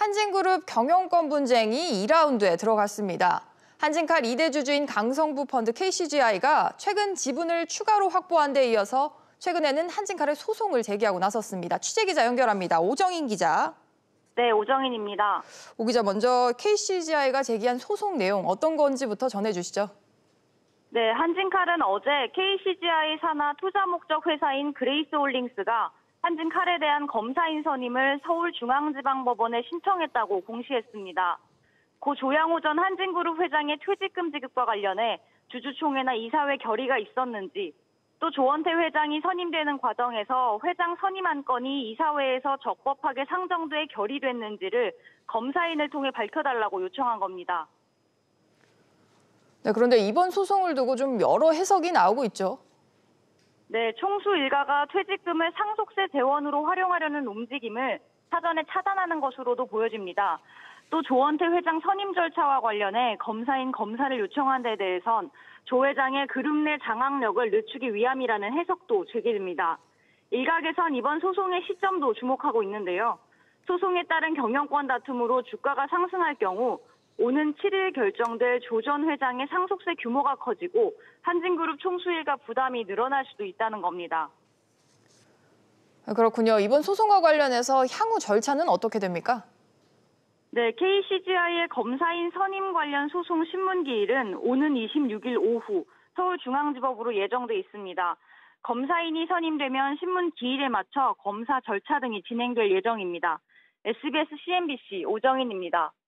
한진그룹 경영권 분쟁이 2라운드에 들어갔습니다. 한진칼 2대 주주인 강성부 펀드 KCGI가 최근 지분을 추가로 확보한 데 이어서 최근에는 한진칼에 소송을 제기하고 나섰습니다. 취재기자 연결합니다. 오정인 기자. 네, 오정인입니다. 오 기자, 먼저 KCGI가 제기한 소송 내용 어떤 건지부터 전해주시죠. 네, 한진칼은 어제 KCGI 산하 투자 목적 회사인 그레이스홀딩스가 한진칼에 대한 검사인 선임을 서울중앙지방법원에 신청했다고 공시했습니다. 고 조양호 전 한진그룹 회장의 퇴직금 지급과 관련해 주주총회나 이사회 결의가 있었는지, 또 조원태 회장이 선임되는 과정에서 회장 선임 안건이 이사회에서 적법하게 상정돼 결의됐는지를 검사인을 통해 밝혀달라고 요청한 겁니다. 네, 그런데 이번 소송을 두고 좀 여러 해석이 나오고 있죠. 네, 총수 일가가 퇴직금을 상속세 재원으로 활용하려는 움직임을 사전에 차단하는 것으로도 보여집니다. 또 조원태 회장 선임 절차와 관련해 검사인 검사를 요청한 데 대해선 조 회장의 그룹 내 장악력을 늦추기 위함이라는 해석도 제기됩니다. 일각에선 이번 소송의 시점도 주목하고 있는데요. 소송에 따른 경영권 다툼으로 주가가 상승할 경우 오는 7일 결정될 조 전 회장의 상속세 규모가 커지고 한진그룹 총수 일가 부담이 늘어날 수도 있다는 겁니다. 그렇군요. 이번 소송과 관련해서 향후 절차는 어떻게 됩니까? 네, KCGI의 검사인 선임 관련 소송 신문기일은 오는 26일 오후 서울중앙지법으로 예정돼 있습니다. 검사인이 선임되면 신문 기일에 맞춰 검사 절차 등이 진행될 예정입니다. SBS CNBC 오정인입니다.